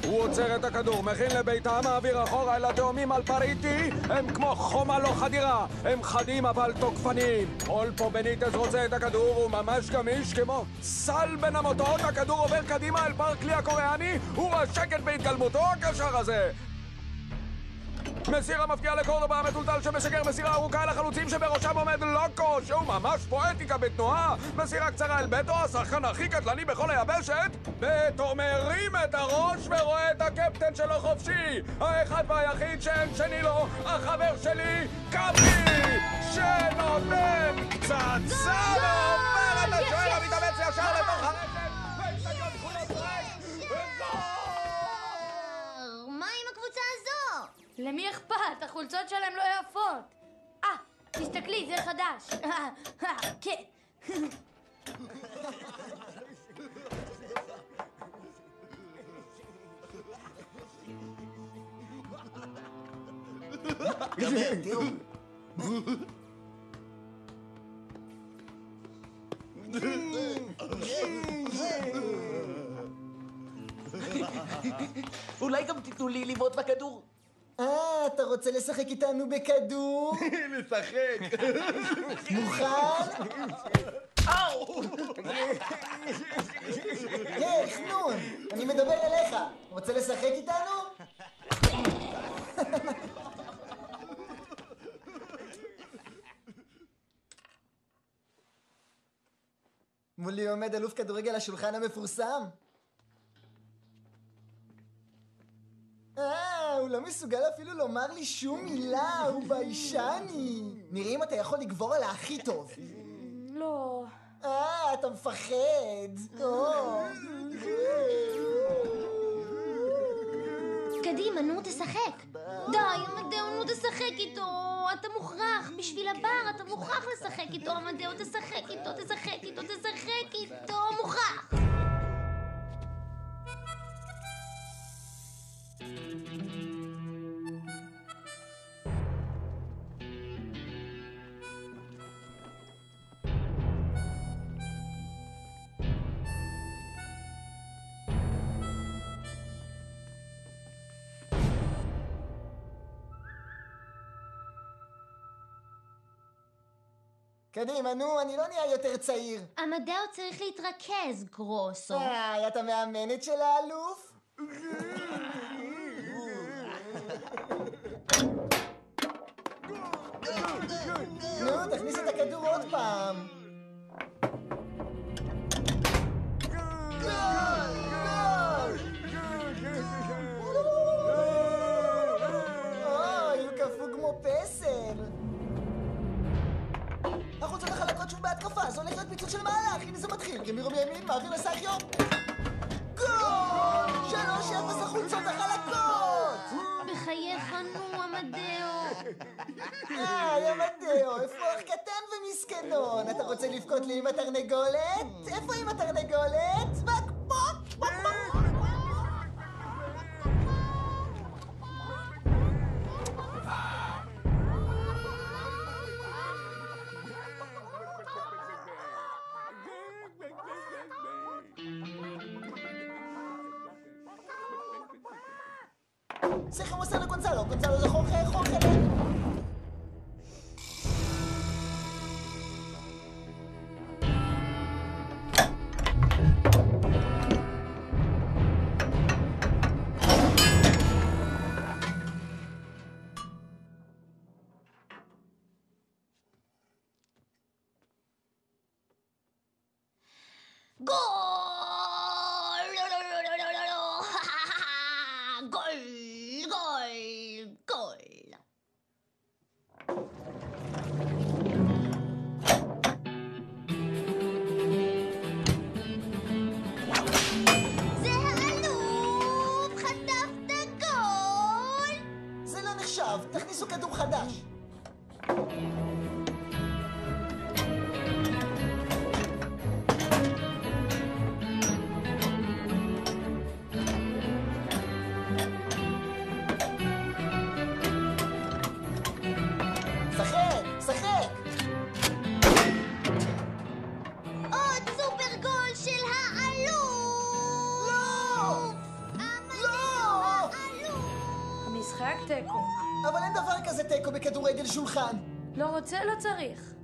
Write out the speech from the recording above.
הוא עוצר את הכדור, מכין לביתה, מעביר אחורה אל התאומים על פריטי. הם כמו חומה לא חדירה, הם חדים אבל תוקפנים. אולפו בניטס רוצה את הכדור, הוא ממש גמיש כמו סל בין המוטות. הכדור עובר קדימה אל פרקלי הקוריאני, הוא רשקת בהתגלמותו הקשר הזה. מסירה מפגיעה לקורדובה המטולטל שמשגר מסירה ארוכה אל החלוצים שבראשם עומד לוקו, שהוא ממש פואטיקה בתנועה. מסירה קצרה אל בטו, השחקן הכי קטלני בכל היבשת. בטו מרים את הראש ורואה את הקפטן שלו חופשי, האחד והיחיד שאין שני לו, החבר שלי קאפי, שנותן פצצה ועובר את השוער המתאמץ ישר לתוך הרשת ואצטדיון תכונות ריק וגול! מה עם הקבוצה הזו? למי אכפת? החולצות שלהם לא יפות. תסתכלי, זה חדש. כן. אולי גם תיתנו לי לבעוט בכדור? אתה רוצה לשחק איתנו בכדור? לשחק! מוכן? אאו! היי, חנון, אני מדבר אליך. רוצה לשחק איתנו? מולי עומד אלוף כדורגל השולחן המפורסם. הוא לא מסוגל אפילו לומר לי שום מילה, הוא ביישני. נראה אם אתה יכול לגבור על הכי טוב. לא. אתה מפחד. קדימה, נו, תשחק. די, עמדאו, נו, תשחק איתו. אתה מוכרח, בשביל הבר, אתה מוכרח לשחק איתו. עמדאו, תשחק איתו, תשחק איתו, תשחק איתו, מוכרח. קדימה, נו, אני לא נהיה יותר צעיר. עמדאו צריך להתרכז, גרוסו. אתה מאמנת של האלוף? נו, תכניס את הכדור עוד פעם. הוא קפוא כמו פסל. החולצות החלקות שוב בהתקפה, זה הולך להיות פיצוץ של מהלך. הנה זה מתחיל, גמירו מימין, מעביר לסחיו. גול! 3-0 החולצות החלקות! בחייך, נו, עמדאו. עמדאו, אפרוח קטן ומסכנון. אתה רוצה לבכות לי עם התרנגולת? איפה עם התרנגולת? בק בוק בוק בוק. סליחה, מוסר לגונזלו, גונזלו זה חורכה, חורכה. תכניסו כדור חדש. שחק, שחק. עוד סופר גול של האלוף. לא! לא! תיקו. אבל אין דבר כזה תיקו בכדורגל שולחן. לא רוצה, לא צריך.